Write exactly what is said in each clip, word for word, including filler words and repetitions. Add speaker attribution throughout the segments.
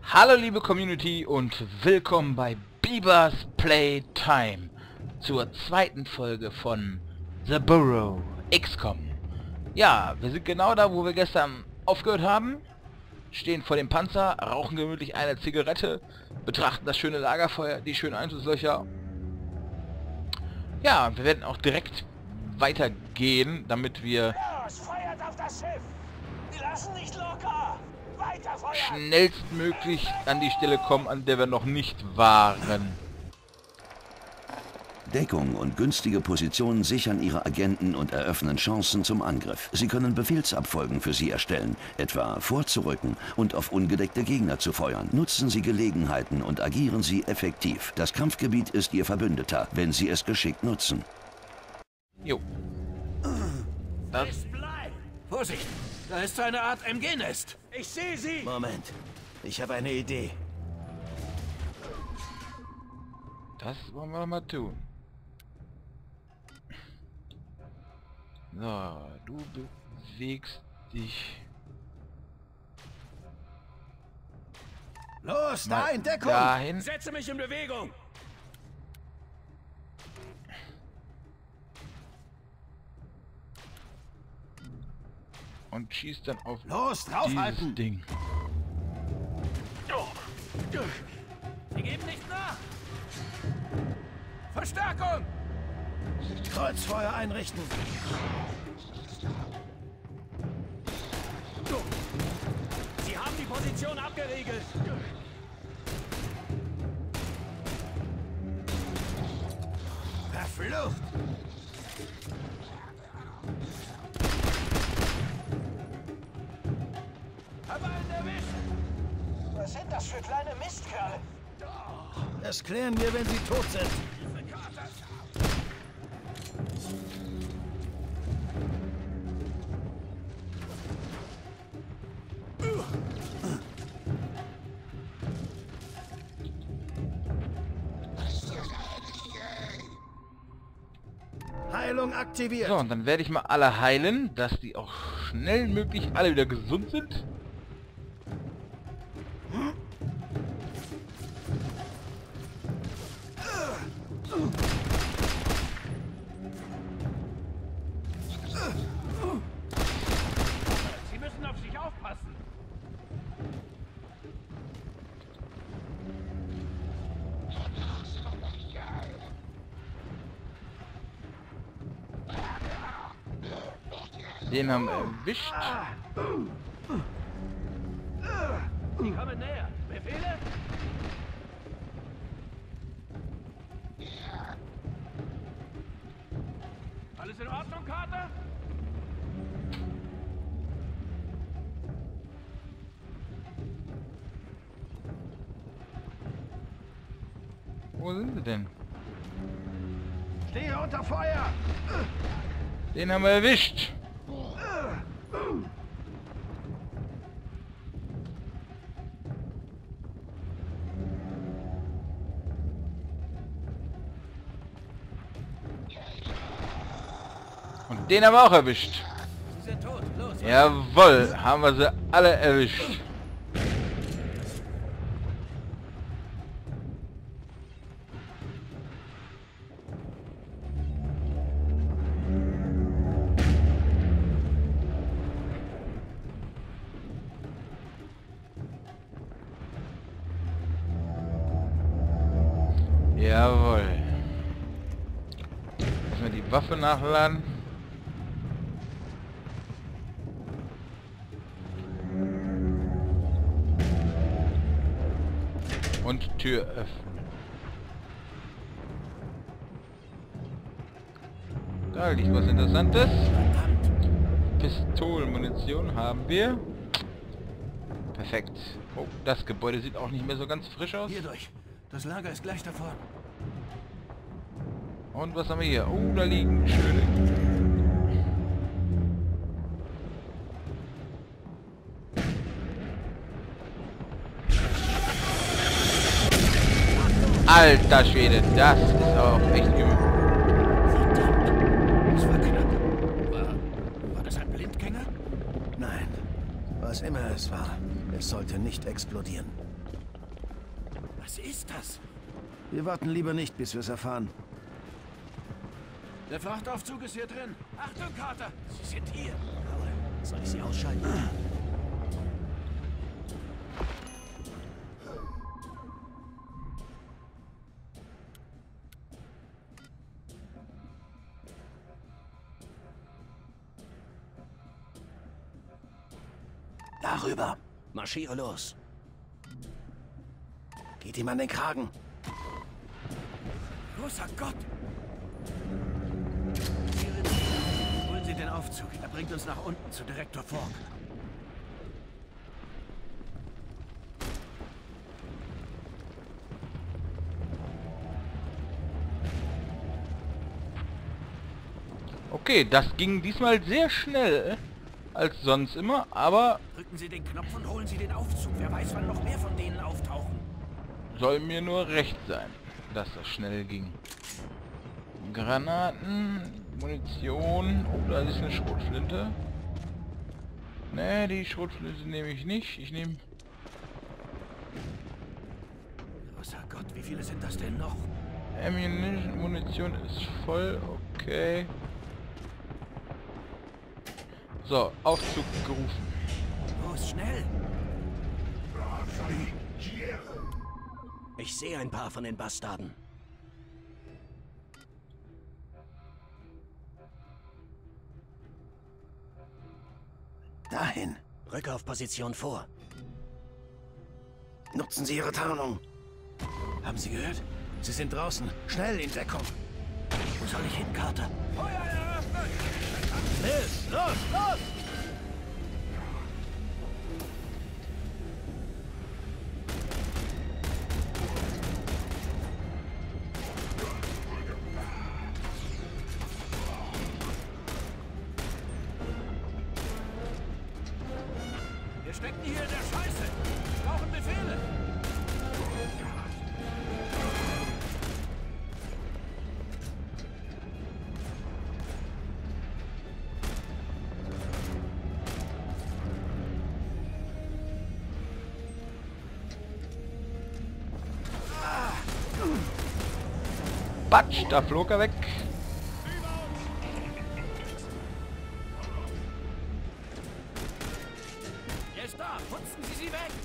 Speaker 1: Hallo liebe Community und willkommen bei Bibers Playtime zur zweiten Folge von The Burrow X COM. Ja, wir sind genau da, wo wir gestern aufgehört haben, stehen vor dem Panzer, rauchen gemütlich eine Zigarette, betrachten das schöne Lagerfeuer, die schönen Einschusslöcher. Ja, wir werden auch direkt weitergehen, damit wir
Speaker 2: Los, feuert auf das Schiff! Die lassen nicht locker! Weiter feuern!
Speaker 1: schnellstmöglich an die Stelle kommen, an der wir noch nicht waren.
Speaker 3: Deckung und günstige Positionen sichern Ihre Agenten und eröffnen Chancen zum Angriff. Sie können Befehlsabfolgen für Sie erstellen, etwa vorzurücken und auf ungedeckte Gegner zu feuern. Nutzen Sie Gelegenheiten und agieren Sie effektiv. Das Kampfgebiet ist Ihr Verbündeter, wenn Sie es geschickt nutzen.
Speaker 1: Jo. Das
Speaker 2: Es bleibt!
Speaker 4: Vorsicht! Da ist so eine Art M G-Nest.
Speaker 2: Ich sehe sie!
Speaker 4: Moment. Ich habe eine Idee.
Speaker 1: Das wollen wir mal tun. So, du bewegst dich
Speaker 4: Los, da
Speaker 1: mal
Speaker 4: in Deckung!
Speaker 1: dahin.
Speaker 2: Setze mich in Bewegung!
Speaker 1: Und schießt dann auf
Speaker 4: Los,
Speaker 1: dieses
Speaker 4: draufhalten!
Speaker 1: Ding.
Speaker 2: Sie geben nicht nach! Verstärkung!
Speaker 4: Kreuzfeuer einrichten!
Speaker 2: Sie haben die Position abgeriegelt!
Speaker 4: Verflucht!
Speaker 2: Hab einen erwischt! Was sind das für kleine Mistkerle?
Speaker 4: Das klären wir, wenn sie tot sind. Heilung aktiviert.
Speaker 1: So, und dann werde ich mal alle heilen, dass die auch schnell möglich alle wieder gesund sind.
Speaker 2: Sie müssen auf sich aufpassen!
Speaker 1: Den haben wir erwischt.
Speaker 2: Sie kommen näher! Befehle? Alles in Ordnung, Carter?
Speaker 1: Wo sind sie denn?
Speaker 4: Stehe unter Feuer.
Speaker 1: Den haben wir erwischt. Und den haben wir auch erwischt.
Speaker 4: Sie sind tot. Los.
Speaker 1: Jawohl, haben wir sie alle erwischt. Jawohl. Erstmal die Waffe nachladen. Und Tür öffnen. Da liegt was Interessantes. Pistolenmunition haben wir. Perfekt. Oh, das Gebäude sieht auch nicht mehr so ganz frisch aus.
Speaker 4: Hier durch. Das Lager ist gleich davor.
Speaker 1: Und was haben wir hier? Oh, da liegen schöne... Alter Schwede, das ist auch echt übel.
Speaker 4: Das war knapp. War, war das ein Blindgänger? Nein. Was immer es war, es sollte nicht explodieren. Was ist das?
Speaker 5: Wir warten lieber nicht, bis wir es erfahren.
Speaker 4: Der Frachtaufzug ist hier drin. Achtung, Carter! Sie sind hier.
Speaker 6: Soll ich sie ausschalten?
Speaker 5: Darüber.
Speaker 6: Marschiere los.
Speaker 5: Geht ihm an den Kragen.
Speaker 4: Großer Gott! Holen Sie den Aufzug. Er bringt uns nach unten zu Direktor Fogg.
Speaker 1: Okay, das ging diesmal sehr schnell als sonst immer, aber
Speaker 4: Drücken Sie den Knopf und holen Sie den Aufzug. Wer weiß, wann noch mehr von denen auftauchen.
Speaker 1: soll mir nur recht sein, dass das schnell ging. Granaten, Munition. Oh, da ist eine Schrotflinte. Ne, die Schrotflinte nehme ich nicht. Ich nehme...
Speaker 4: Großer Gott, wie viele sind das denn noch?
Speaker 1: Ammunition, Munition ist voll. Okay. So, Aufzug gerufen.
Speaker 4: Los, schnell!
Speaker 6: Ich sehe ein paar von den Bastarden.
Speaker 5: Dahin.
Speaker 6: Rücke auf Position vor.
Speaker 5: Nutzen Sie Ihre Tarnung.
Speaker 4: Haben Sie gehört?
Speaker 5: Sie sind draußen. Schnell in Deckung.
Speaker 6: Wo soll ich hin, Carter?
Speaker 4: Feuer eröffnen!
Speaker 5: Los, los, los!
Speaker 4: Wir stecken hier in der Scheiße! Wir brauchen Befehle!
Speaker 1: Batsch, da flog er weg.
Speaker 4: Er ist da! Putzen Sie sie weg!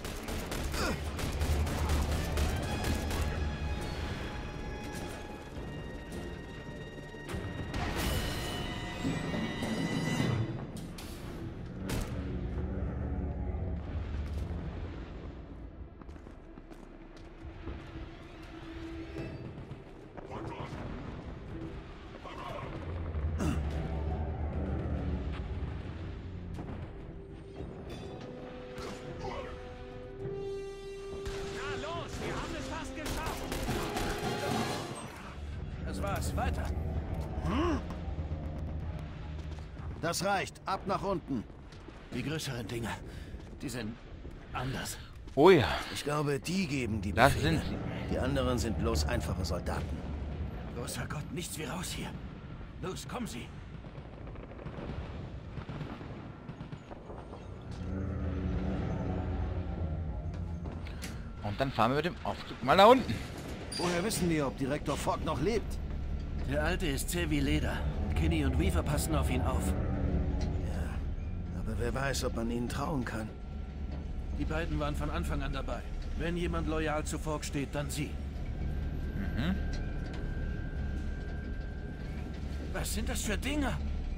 Speaker 4: Na los, wir haben es fast geschafft! Das war's, weiter!
Speaker 5: Das reicht. Ab nach unten.
Speaker 4: Die größeren Dinge, die sind anders.
Speaker 1: Oh ja,
Speaker 5: Ich glaube, die geben die
Speaker 1: das
Speaker 5: Befehle.
Speaker 1: sind sie.
Speaker 5: Die anderen sind bloß einfache Soldaten.
Speaker 4: Großer Gott, nichts wie raus hier. Los, kommen Sie!
Speaker 1: Und dann fahren wir mit dem Aufzug mal nach unten.
Speaker 5: Woher wissen wir, ob Direktor Fogg noch lebt?
Speaker 4: Der Alte ist zäh wie Leder. Und Kinney und Weaver passen auf ihn auf.
Speaker 5: Ja, aber wer weiß, ob man ihnen trauen kann.
Speaker 4: Die beiden waren von Anfang an dabei. Wenn jemand loyal zu Fogg steht, dann sie.
Speaker 1: Mhm.
Speaker 4: Was sind das für Dinger?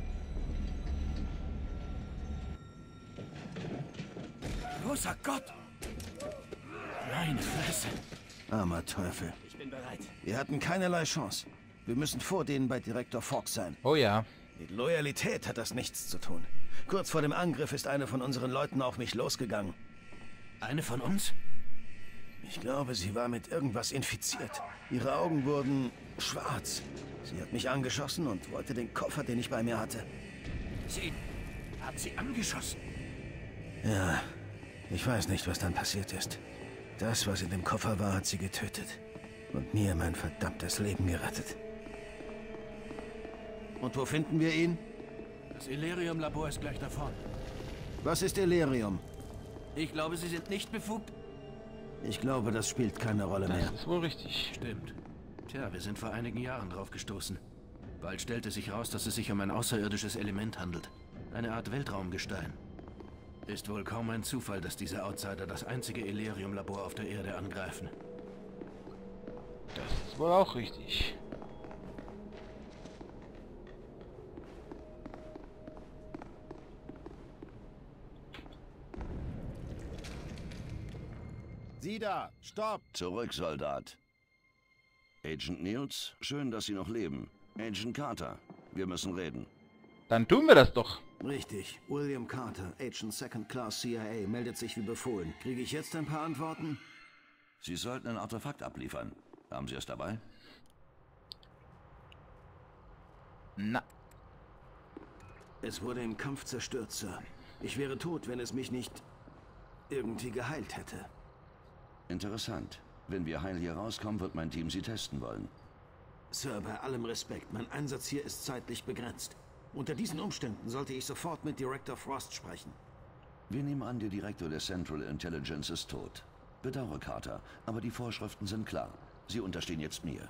Speaker 4: Großer Gott! Meine Fresse!
Speaker 5: Armer Teufel.
Speaker 6: Ich bin bereit.
Speaker 5: Wir hatten keinerlei Chance. Wir müssen vor denen bei Direktor Fogg sein.
Speaker 1: Oh ja.
Speaker 5: Mit Loyalität hat das nichts zu tun. Kurz vor dem Angriff ist eine von unseren Leuten auf mich losgegangen.
Speaker 4: Eine von uns?
Speaker 5: Ich glaube, sie war mit irgendwas infiziert. Ihre Augen wurden schwarz. Sie hat mich angeschossen und wollte den Koffer, den ich bei mir hatte.
Speaker 4: Sie hat sie angeschossen.
Speaker 5: Ja, ich weiß nicht, was dann passiert ist. Das, was in dem Koffer war, hat sie getötet. Und mir mein verdammtes Leben gerettet. Und wo finden wir ihn?
Speaker 4: Das Illyrium-Labor ist gleich da vorne.
Speaker 5: Was ist Illyrium?
Speaker 4: Ich glaube, Sie sind nicht befugt.
Speaker 5: Ich glaube, das spielt keine Rolle mehr.
Speaker 1: Das ist wohl richtig.
Speaker 4: Stimmt. Tja, wir sind vor einigen Jahren drauf gestoßen. Bald stellte sich raus, dass es sich um ein außerirdisches Element handelt. Eine Art Weltraumgestein. Ist wohl kaum ein Zufall, dass diese Outsider das einzige Elerium-Labor auf der Erde angreifen.
Speaker 1: Das ist wohl auch richtig.
Speaker 7: Sie da! Stopp!
Speaker 3: Zurück, Soldat. Agent Niels, schön, dass Sie noch leben. Agent Carter, wir müssen reden.
Speaker 1: Dann tun wir das doch.
Speaker 5: Richtig. William Carter, Agent Second Class C I A, meldet sich wie befohlen. Kriege ich jetzt ein paar Antworten?
Speaker 3: Sie sollten ein Artefakt abliefern. Haben Sie es dabei?
Speaker 1: Na,
Speaker 5: Es wurde im Kampf zerstört, Sir. Ich wäre tot, wenn es mich nicht irgendwie geheilt hätte.
Speaker 3: Interessant. Wenn wir heil hier rauskommen, wird mein Team Sie testen wollen.
Speaker 5: Sir, bei allem Respekt, mein Einsatz hier ist zeitlich begrenzt. Unter diesen Umständen sollte ich sofort mit Director Frost sprechen.
Speaker 3: Wir nehmen an, der Direktor der Central Intelligence ist tot. Bedauere, Carter, aber die Vorschriften sind klar. Sie unterstehen jetzt mir.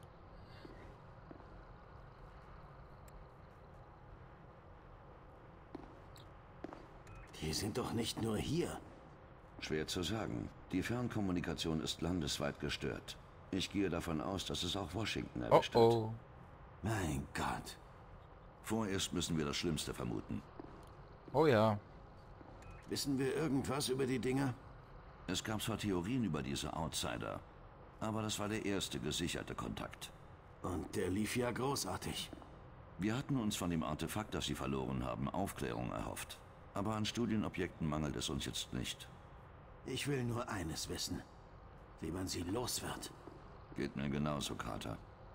Speaker 5: Die sind doch nicht nur hier.
Speaker 3: Schwer zu sagen. Die Fernkommunikation ist landesweit gestört. Ich gehe davon aus, dass es auch Washington
Speaker 1: oh
Speaker 3: erwischt hat.
Speaker 1: oh.
Speaker 5: Mein Gott.
Speaker 3: Vorerst müssen wir das Schlimmste vermuten.
Speaker 1: Oh ja.
Speaker 5: Wissen wir irgendwas über die Dinger?
Speaker 3: Es gab zwar Theorien über diese Outsider, aber das war der erste gesicherte Kontakt.
Speaker 5: Und der lief ja großartig.
Speaker 3: Wir hatten uns von dem Artefakt, das Sie verloren haben, Aufklärung erhofft. Aber an Studienobjekten mangelt es uns jetzt nicht.
Speaker 5: Ich will nur eines wissen. Wie man sie los wird.
Speaker 3: Geht mir genauso, Carter.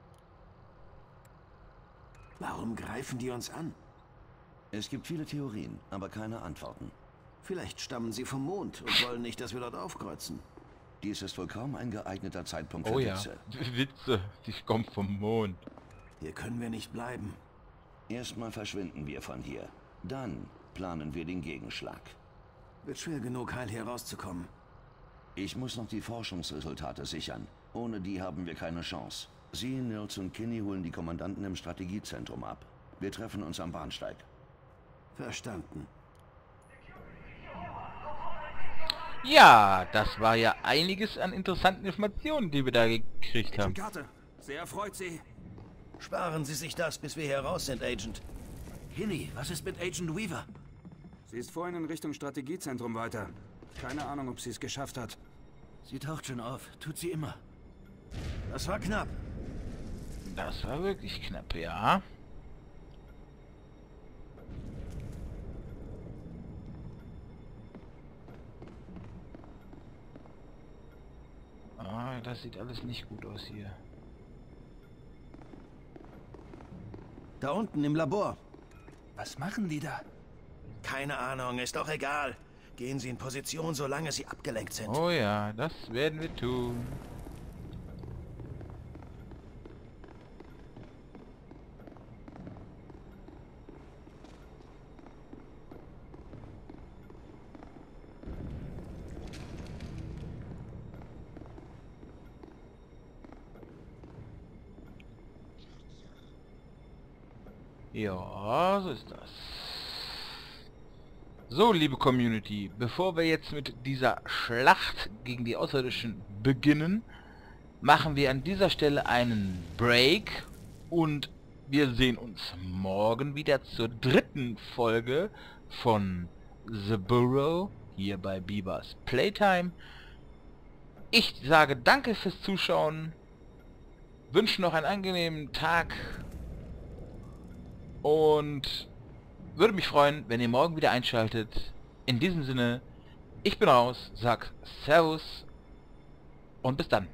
Speaker 5: Warum greifen die uns an?
Speaker 3: Es gibt viele Theorien, aber keine Antworten.
Speaker 5: Vielleicht stammen sie vom Mond und wollen nicht, dass wir dort aufkreuzen.
Speaker 3: Dies ist wohl kaum ein geeigneter Zeitpunkt für
Speaker 1: Oh ja.
Speaker 3: Witze.
Speaker 1: Witze. Die kommen vom Mond.
Speaker 5: Hier können wir nicht bleiben.
Speaker 3: Erstmal verschwinden wir von hier. Dann planen wir den Gegenschlag.
Speaker 5: Wird schwer genug, heil hier rauszukommen.
Speaker 3: Ich muss noch die Forschungsresultate sichern. Ohne die haben wir keine Chance. Sie, Niels und Kinney holen die Kommandanten im Strategiezentrum ab. Wir treffen uns am Bahnsteig.
Speaker 5: Verstanden.
Speaker 1: Ja, das war ja einiges an interessanten Informationen, die wir da gekriegt haben.
Speaker 4: Carter, sehr erfreut Sie.
Speaker 5: Sparen Sie sich das, bis wir hier raus sind, Agent.
Speaker 4: Kinney, was ist mit Agent Weaver?
Speaker 8: Sie ist vorhin in Richtung Strategiezentrum weiter. Keine Ahnung, ob sie es geschafft hat.
Speaker 4: Sie taucht schon auf. Tut sie immer.
Speaker 5: Das war knapp.
Speaker 1: Das war wirklich knapp, ja. Ah, das sieht alles nicht gut aus hier.
Speaker 5: Da unten im Labor.
Speaker 4: Was machen die da?
Speaker 5: Keine Ahnung, ist doch egal. Gehen Sie in Position, solange Sie abgelenkt sind.
Speaker 1: Oh ja, das werden wir tun. Ja, so ist das. So, liebe Community, bevor wir jetzt mit dieser Schlacht gegen die Außerirdischen beginnen, machen wir an dieser Stelle einen Break und wir sehen uns morgen wieder zur dritten Folge von The Burrow hier bei Bibas Playtime. Ich sage danke fürs Zuschauen, wünsche noch einen angenehmen Tag und würde mich freuen, wenn ihr morgen wieder einschaltet. In diesem Sinne, ich bin raus, sag Servus und bis dann.